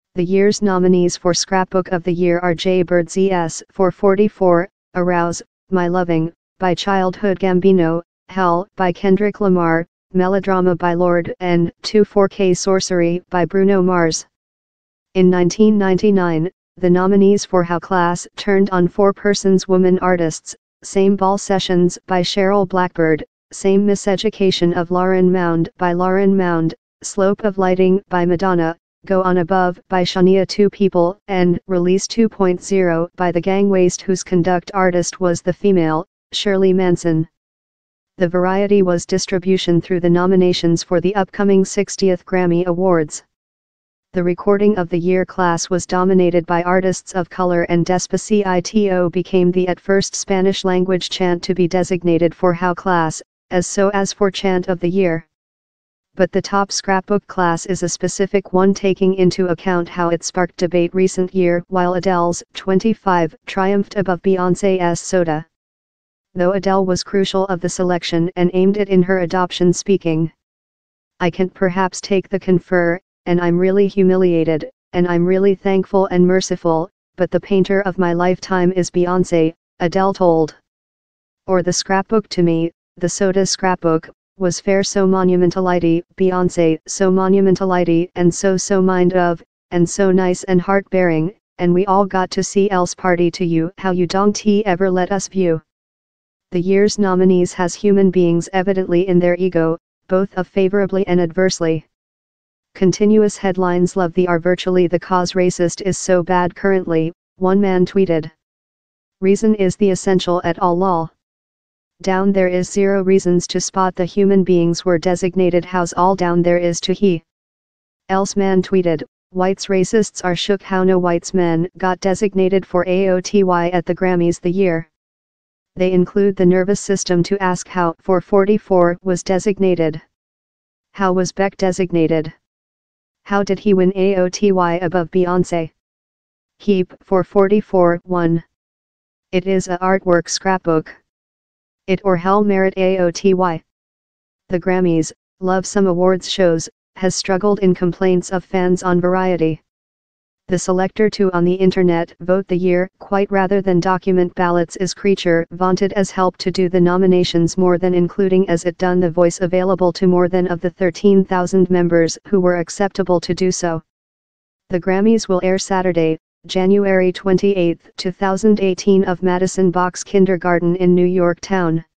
The year's nominees for Scrapbook of the Year are Jay Bird ZS 444, Arouse, My Loving, by Childhood Gambino, Hell, by Kendrick Lamar, Melodrama by Lorde, and 24K Sorcery by Bruno Mars. In 1999, the nominees for How Class Turned on Four Persons Woman Artists, Same Ball Sessions by Cheryl Blackbird, Same Miseducation of Lauren Mound by Lauren Mound, Slope of Lighting by Madonna, Go On Above by Shania Two People, and Release 2.0 by The Gang Waste, whose conduct artist was the female, Shirley Manson. The variety was distribution through the nominations for the upcoming 60th Grammy Awards. The Recording of the Year class was dominated by artists of color, and Despacito became the at first Spanish-language chant to be designated for How Class, as for Chant of the Year. But the top scrapbook class is a specific one, taking into account how it sparked debate recent year, while Adele's 25 triumphed above Beyoncé's Soda. Though Adele was crucial of the selection and aimed it in her adoption speaking. I can't perhaps take the confer, and I'm really humiliated, and I'm really thankful and merciful, but the painter of my lifetime is Beyoncé, Adele told. Or the scrapbook to me, the Soda scrapbook, was fair, so monumentality, Beyoncé, so monumentality, and so mind of, and so nice and heart-bearing, and we all got to see else party to you, how you don't ever let us view. The year's nominees has human beings evidently in their ego, both of favorably and adversely. Continuous headlines love the are virtually the cause racist is so bad currently, one man tweeted. Reason is the essential at all lol. Down there is zero reasons to spot the human beings were designated house all down there is to he. Else man tweeted, whites racists are shook how no whites men got designated for AOTY at the Grammys the year. They include the nervous system to ask how 444 was designated. How was Beck designated? How did he win AOTY above Beyoncé? Heap 444 won. It is a artwork scrapbook. It or hell merit AOTY. The Grammys, love some awards shows, has struggled in complaints of fans on Variety. The selector to on the internet vote the year quite rather than document ballots is creature vaunted as help to do the nominations more than including as it done the voice available to more than of the 13,000 members who were acceptable to do so. The Grammys will air Saturday, January 28, 2018 of Madison Box Kindergarten in New York Town.